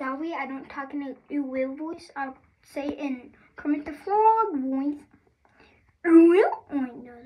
Sorry, I don't talk in a real voice. I'll say it in Kermit the Frog voice. Oh no.